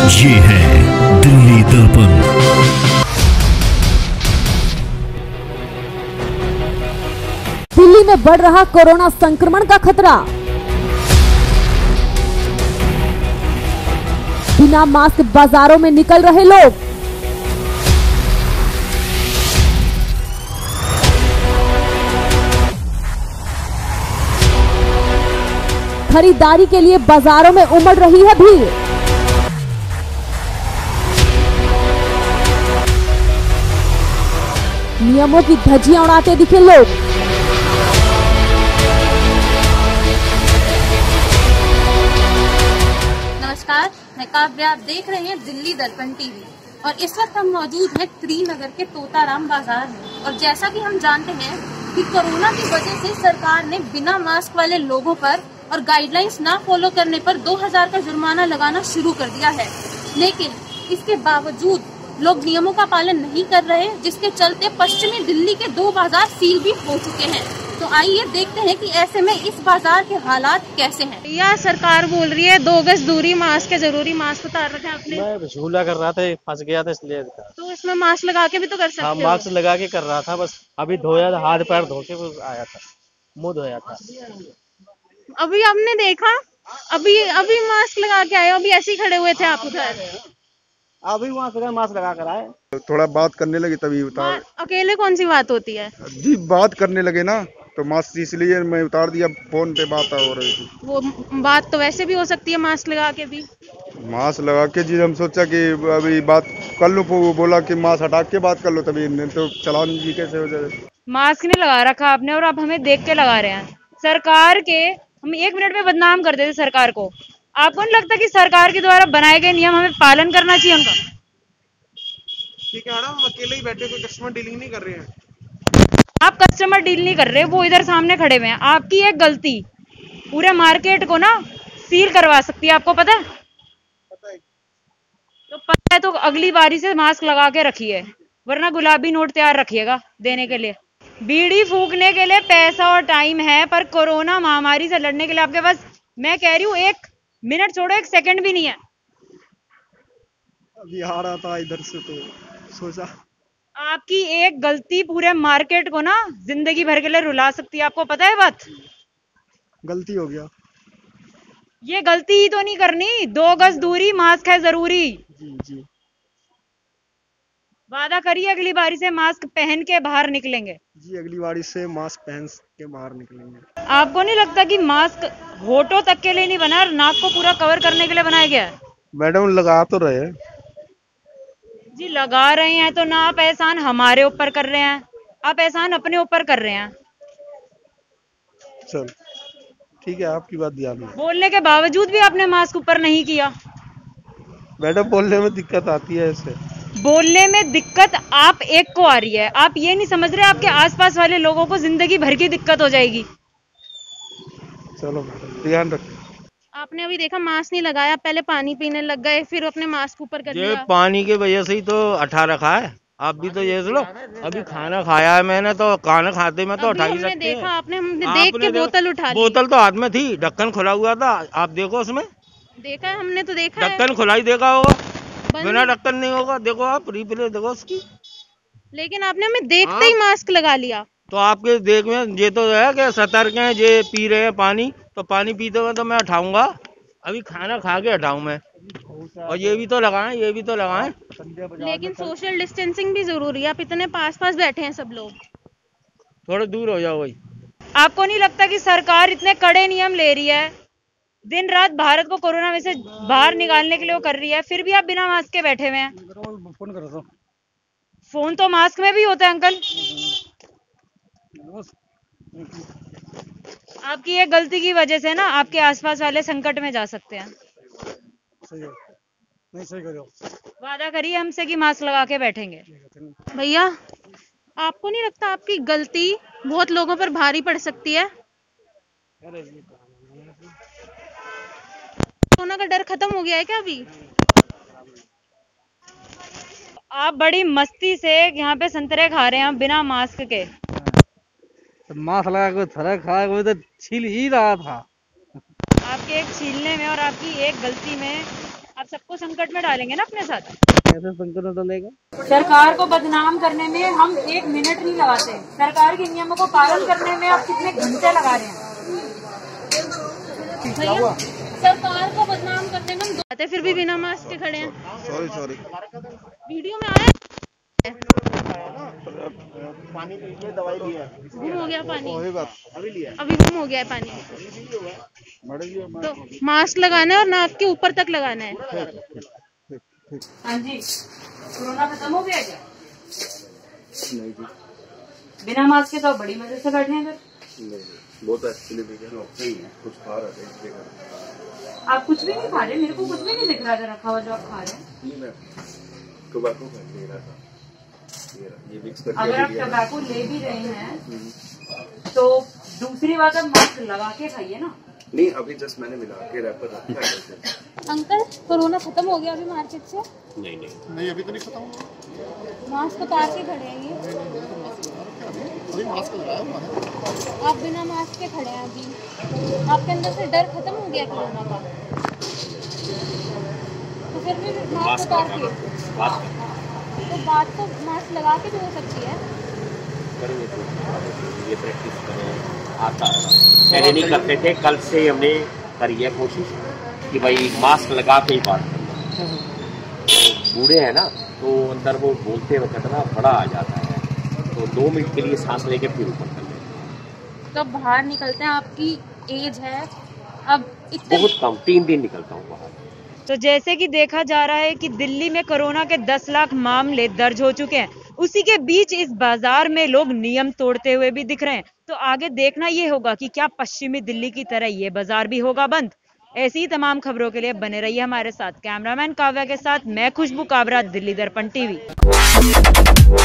ये है दिल्ली दर्पण। दिल्ली में बढ़ रहा कोरोना संक्रमण का खतरा। बिना मास्क बाजारों में निकल रहे लोग। खरीदारी के लिए बाजारों में उमड़ रही है भीड़। नियमों की धज्जियां उड़ाते दिखे लोग। नमस्कार, मैं काव्या। आप देख रहे हैं दिल्ली दर्पण टीवी और इस वक्त हम मौजूद हैं त्रिनगर के तोताराम बाजार में। और जैसा कि हम जानते हैं कि कोरोना की वजह से सरकार ने बिना मास्क वाले लोगों पर और गाइडलाइंस ना फॉलो करने पर 2000 का जुर्माना लगाना शुरू कर दिया है। लेकिन इसके बावजूद लोग नियमों का पालन नहीं कर रहे, जिसके चलते पश्चिमी दिल्ली के 2 बाजार सील भी हो चुके हैं। तो आइए देखते हैं कि ऐसे में इस बाजार के हालात कैसे हैं। यह सरकार बोल रही है 2 गज दूरी, मास्क है जरूरी। मास्क उतार रखे आपने? मैं झूला कर रहा था, फंस गया था इसलिए। तो इसमें मास्क लगा के भी तो कर सकते हाँ, हो। मास्क लगा के कर रहा था, बस अभी धोया था, हाथ पैर धो के आया था, मुंह धोया था। अभी आपने देखा, अभी मास्क लगा के आए हो, अभी ऐसे ही खड़े हुए थे आप उधर। अभी वहाँ से मास्क लगा कर आए। थोड़ा बात करने लगे तभी उतार। अकेले कौन सी बात होती है जी, बात करने लगे ना तो मास्क इसलिए मैं उतार दिया। फोन पे बात हो रही थी। वो बात तो वैसे भी हो सकती है मास्क लगा के भी। मास्क लगा के जी हम सोचा कि अभी बात कर लो, वो बोला कि मास्क हटा के बात कर लो, तभी नहीं तो चलान जी कैसे हो जाए। मास्क नहीं लगा रखा आपने और आप हमें देख के लगा रहे हैं। सरकार के हम 1 मिनट में बदनाम कर देते सरकार को। आपको नहीं लगता कि सरकार के द्वारा बनाए गए नियम हमें पालन करना चाहिए उनका? ठीक है मैडम, हम अकेले ही बैठे, कोई कस्टमर डीलिंग नहीं कर रहे हैं। आप कस्टमर डील नहीं कर रहे, वो इधर सामने खड़े हुए हैं। आपकी एक गलती पूरे मार्केट को ना सील करवा सकती है, आपको पता है? तो पता है तो अगली बारी से मास्क लगा के रखिए, वरना गुलाबी नोट तैयार रखिएगा देने के लिए। बीड़ी फूकने के लिए पैसा और टाइम है, पर कोरोना महामारी से लड़ने के लिए आपके पास, मैं कह रही हूँ, 1 मिनट छोड़ो 1 सेकंड भी नहीं है। अभी आ रहा था इधर से तो सोचा। आपकी एक गलती पूरे मार्केट को ना जिंदगी भर के लिए रुला सकती है, आपको पता है बात? गलती हो गया। ये गलती ही तो नहीं करनी। 2 गज दूरी, मास्क है जरूरी। जी जी, वादा करिए अगली बारी से मास्क पहन के बाहर निकलेंगे। जी अगली बारी से मास्क पहन के बाहर निकलेंगे। आपको नहीं लगता कि मास्क होठों तक के लिए नहीं बना, नाक को पूरा कवर करने के लिए बनाया गया है? मैडम लगा तो रहे जी लगा रहे हैं तो ना आप एहसान हमारे ऊपर कर रहे हैं, आप एहसान अपने ऊपर कर रहे हैं। चल ठीक है, आपकी बात ध्यान में। बोलने के बावजूद भी आपने मास्क ऊपर नहीं किया। मैडम बोलने में दिक्कत आती है ऐसे। बोलने में दिक्कत आप एक को आ रही है, आप ये नहीं समझ रहे आपके आसपास वाले लोगों को जिंदगी भर की दिक्कत हो जाएगी। चलो मैडम ध्यान रखें। आपने अभी देखा मास्क नहीं लगाया, पहले पानी पीने लग गए, फिर अपने मास्क ऊपर कर ये लिया। पानी की वजह से ही तो हटा रखा है। आप भी तो ये लो, अभी खाना खाया है मैंने, तो खाना खाते में तो अभी हटा ही हमने सकते देखा, हैं। हमने देख के बोतल उठा ली। बोतल तो हाथ में थी, ढक्कन खुला हुआ था, आप देखो उसमें। देखा है, हमने तो देखा है। ढक्कन खुला ही देखा होगा, बंद बिना ढक्कन नहीं होगा। देखो आप रिप्ले देखो उसकी। लेकिन आपने हमें देखते ही मास्क लगा लिया। तो आपके देख में ये तो है कि सतर्क हैं, ये पी रहे हैं पानी, तो पानी पीते हुए तो मैं हटाऊंगा। अभी खाना खा के हटाऊं मैं। और ये भी तो लगाएं, ये भी तो लगाएं। लेकिन सोशल डिस्टेंसिंग भी जरूरी है। आप इतने पास पास बैठे हैं सब लोग, थोड़े दूर हो जाओ भाई। आपको नहीं लगता कि सरकार इतने कड़े नियम ले रही है, दिन रात भारत को कोरोना में से बाहर निकालने के लिए वो कर रही है, फिर भी आप बिना मास्क के बैठे हुए हैं? फोन तो मास्क में भी होता है अंकल। आपकी ये गलती की वजह से ना आपके आसपास वाले संकट में जा सकते हैं। सही करो। वादा करिए हमसे कि मास्क लगा के बैठेंगे। भैया आपको नहीं लगता आपकी गलती बहुत लोगों पर भारी पड़ सकती है? कोरोना का डर खत्म हो गया है क्या अभी? आप बड़ी मस्ती से यहाँ पे संतरे खा रहे हैं बिना मास्क के। मास्क लगा के थोड़ा खा, वो तो छील ही रहा था। आपके एक छीलने में और आपकी एक गलती में आप सबको संकट में डालेंगे ना अपने साथ। कैसे संकट में डालेगा? सरकार को बदनाम करने में हम 1 मिनट नहीं लगाते, सरकार के नियमों को पालन करने में आप कितने घंटे लगा रहे हैं। भैया सरकार को बदनाम करने में आते फिर भी बिना मास्क के खड़े हैं। सॉरी वीडियो में आया पानी पीजिए, दवाई लिया, गुम हो गया पानी, अभी लिया। अभी गुम हो गया है पानी। तो मास्क लगाना है और नाक के ऊपर तक लगाना है। हाँ जी, कोरोना खत्म हो गया क्या? नहीं जी, बिना मास्क के तो बड़ी मजे से बैठे हैं इधर। बहुत एक्चुअली सही है, कुछ खा रहे थे। आप कुछ भी नहीं खा रहे, मेरे को कुछ भी नहीं दिख रहा रखा हुआ जो आप खा रहे हैं। टोबैको ले रहा था, ये मिक्स करके। अगर आप टबैको ले भी रहे हैं तो दूसरी बात आप मास्क लगा के खाइए ना। नहीं, अभी जस्ट मैंने मिला के रैपर रखा है। अंकल कोरोना खत्म हो गया अभी मार्केट से? नहीं अभी तो नहीं खत्म हुआ। मास्क उतार के खड़े हैं ये, अभी मास्क लगाया हुआ है। आप बिना मास्क के खड़े हैं अभी। आपके अंदर से डर खत्म हो गया कोरोना का, तो फिर भी मास्क उतार के तो बात तो मास्क लगा के भी हो सकती है। करेंगे तो ये प्रैक्टिस करें, आता है। पहले नहीं करते थे, कल से हमने करी है कोशिश कि भाई मास्क लगा के ही बात करना। बूढ़े हैं ना, तो अंदर वो बोलते वक्त ना बड़ा आ जाता है, तो 2 मिनट के लिए सांस लेके फिर ऊपर कर लेते। तो बाहर निकलते हैं, आपकी एज है अब इतने बहुत कम, 3 दिन निकलता हूँ बाहर। तो जैसे कि देखा जा रहा है कि दिल्ली में कोरोना के 10 लाख मामले दर्ज हो चुके हैं, उसी के बीच इस बाजार में लोग नियम तोड़ते हुए भी दिख रहे हैं। तो आगे देखना ये होगा कि क्या पश्चिमी दिल्ली की तरह ये बाजार भी होगा बंद। ऐसी ही तमाम खबरों के लिए बने रहिए हमारे साथ। कैमरामैन काव्या के साथ मैं खुशबू काबरा, दिल्ली दर्पण टीवी।